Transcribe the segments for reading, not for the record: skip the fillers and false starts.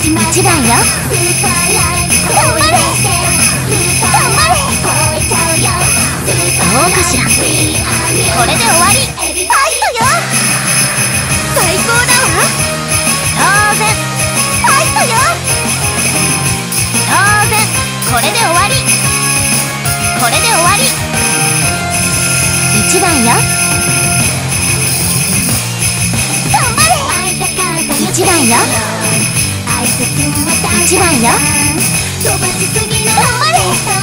1番よ。頑張れ頑張れ。どうかしら。これで終わり。ファイトよ。最高だわ。当然ファイトよ。当然これで終わり。これで終わり。1番よ。頑張れ。1番よ。1番よ。頑張れ。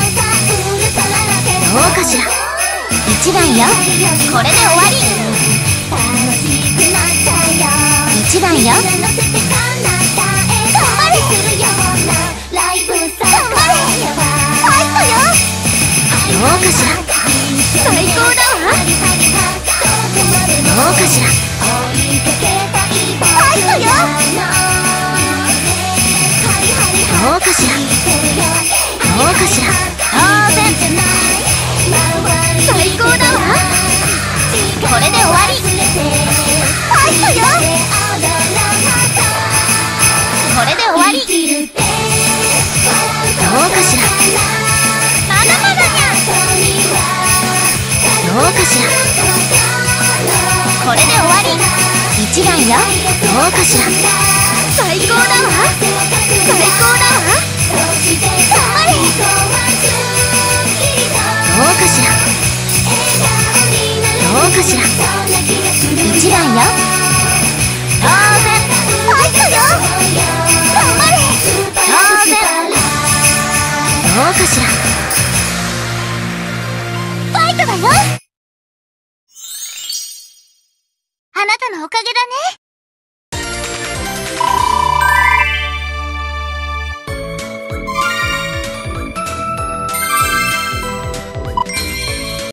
どうかしら。1番よ。これで終わり。1番よ。頑張れ。頑張れ。ファイトよ。どうかしら。最高だわ。どうかしら。ファイトよ。どうかしら。どうかしら。当然最高だわ。これで終わり。ファイトよ。これで終わり。どうかしら。まだまだにゃ。どうかしら。これで終わり。1番よ。どうかしら。最高だわ。最高だわ。頑張れ。どうかしら。どうかしら。1番よ。当然ファイトよ。頑張れ。当然どうかしら。ファイトだよ。あなたのおかげだね。